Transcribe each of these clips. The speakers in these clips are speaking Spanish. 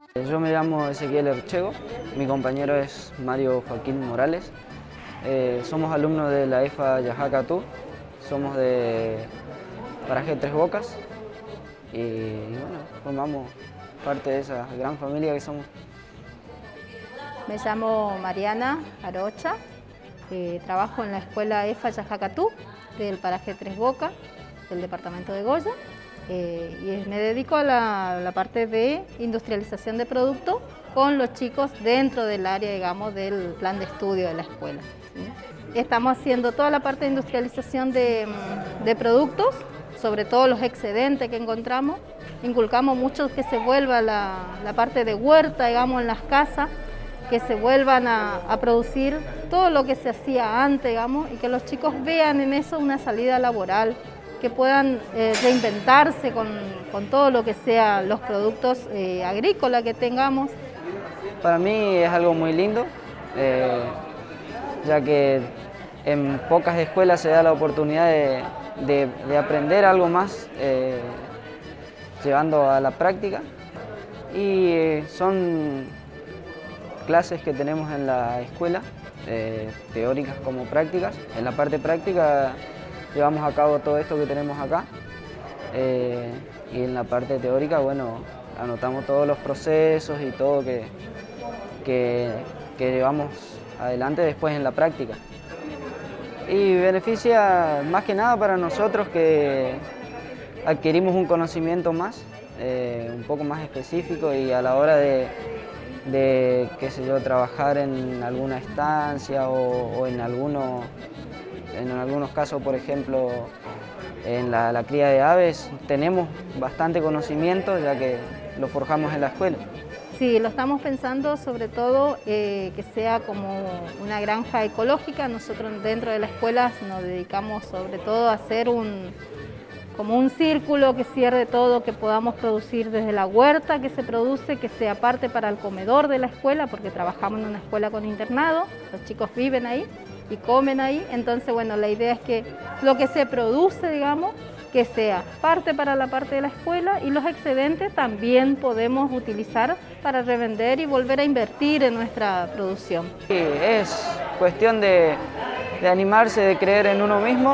Yo me llamo Ezequiel Erchego, mi compañero es Mario Joaquín Morales. Somos alumnos de la EFA Yajacatú, somos de Paraje Tres Bocas y bueno, formamos parte de esa gran familia que somos. Me llamo Mariana Arocha, trabajo en la escuela EFA Yajacatú del Paraje Tres Bocas, del departamento de Goya, y me dedico a la parte de industrialización de productos con los chicos dentro del área, digamos, del plan de estudio de la escuela, ¿sí? Estamos haciendo toda la parte de industrialización de productos, sobre todo los excedentes que encontramos. Inculcamos mucho que se vuelva la parte de huerta, digamos, en las casas, que se vuelvan a producir todo lo que se hacía antes, digamos, y que los chicos vean en eso una salida laboral, que puedan reinventarse con todo lo que sea los productos agrícolas que tengamos. Para mí es algo muy lindo, ya que en pocas escuelas se da la oportunidad de aprender algo más llevando a la práctica, y son clases que tenemos en la escuela, teóricas como prácticas. En la parte práctica llevamos a cabo todo esto que tenemos acá, y en la parte teórica, bueno, anotamos todos los procesos y todo que llevamos adelante después en la práctica. Y beneficia más que nada para nosotros, que adquirimos un conocimiento más, un poco más específico, y a la hora de qué sé yo, trabajar en alguna estancia o en algunos casos, por ejemplo, en la cría de aves, tenemos bastante conocimiento, ya que lo forjamos en la escuela. Sí, lo estamos pensando sobre todo que sea como una granja ecológica. Nosotros dentro de la escuela nos dedicamos sobre todo a hacer como un círculo que cierre todo, que podamos producir desde la huerta que se produce, que sea parte para el comedor de la escuela, porque trabajamos en una escuela con internado, los chicos viven ahí y comen ahí. Entonces, bueno, la idea es que lo que se produce, digamos, que sea parte para la parte de la escuela, y los excedentes también podemos utilizar para revender y volver a invertir en nuestra producción. Sí, es cuestión de animarse, de creer en uno mismo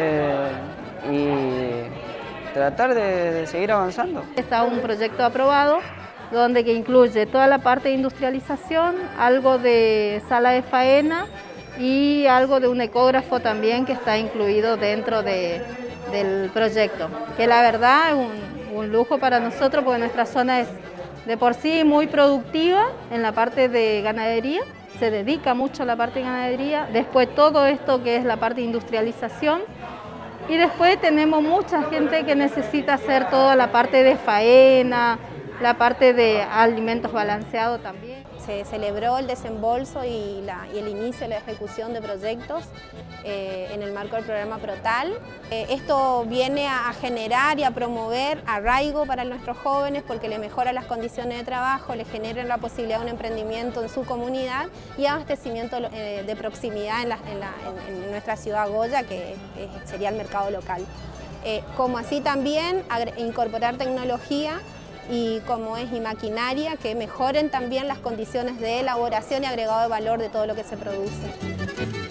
y tratar de seguir avanzando. Está un proyecto aprobado donde que incluye toda la parte de industrialización, algo de sala de faena y algo de un ecógrafo también, que está incluido dentro del proyecto, que la verdad es un lujo para nosotros, porque nuestra zona es de por sí muy productiva en la parte de ganadería, se dedica mucho a la parte de ganadería, después todo esto que es la parte de industrialización, y después tenemos mucha gente que necesita hacer toda la parte de faena, la parte de alimentos balanceados también. Se celebró el desembolso y el inicio de la ejecución de proyectos en el marco del programa Protal. Esto viene a generar y a promover arraigo para nuestros jóvenes, porque le mejora las condiciones de trabajo, le genera la posibilidad de un emprendimiento en su comunidad y abastecimiento de proximidad en nuestra ciudad Goya, que sería el mercado local. Como así también incorporar tecnología y maquinaria que mejoren también las condiciones de elaboración y agregado de valor de todo lo que se produce.